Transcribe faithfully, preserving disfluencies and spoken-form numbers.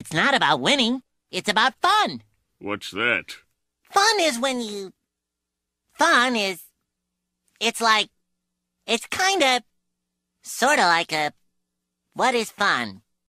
It's not about winning. It's about fun. What's that? Fun is when you... Fun is... It's like... It's kind of... Sort of like a... What is fun?